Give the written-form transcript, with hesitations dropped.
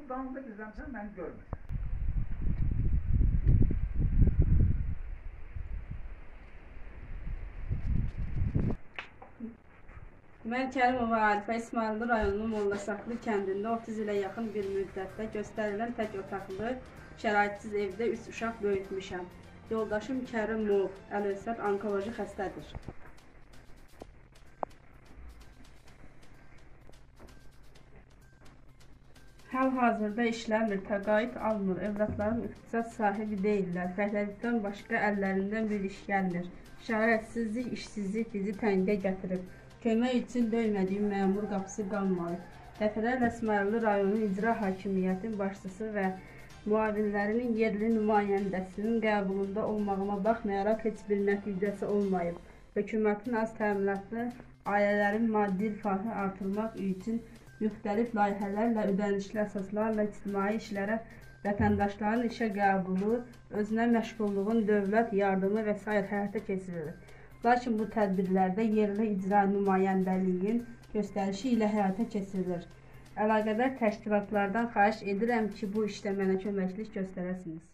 Bunun dalında gizləmsən, məni görmür. Mən Kərimova Arifə İsmayıllı rayonunun Mollaşaqlı kəndində 30 ilə yaxın bir müddətdə göstərilən tək otaqlı, şəraitsiz evdə 3 uşaq böyütmüşəm. Yoldaşım Kərimov Əlövsət onkoloji xəstədir. Hal-hazırda işləmir, təqaüd almır, övladlarım ixtisas sahibi deyirlər, fəhləlikdən başqa əllərindən bir iş gəlmir. Şərətsizlik, işsizlik bizi təngə gətirib. Kömək üçün döymədiyim məmur qapısı qalmayıb. Dəfələrlə İsmayıllı rayonu icra hakimiyyətin başçısı və müavinlərinin yerli nümayəndəsinin qəbulunda olmağıma baxmayaraq heç bir nəticəsi olmayıb. Hökumətin az təminatlı ailələrin maddi rifahı artırmaq üçün müxtəlif layihələrlə, ödənişli əsaslarla ictimai işlərə vətəndaşların işə qəbulu, özünə məşğulluğun dövlət yardımı və s. həyata keçirilir. Lakin bu tədbirlərdə yerli icra nümayəndəliyin göstərişi ilə həyata keçirilir. Əlaqədar təşkilatlardan xahiş edirəm ki, bu işdə mənə köməklik göstərəsiniz.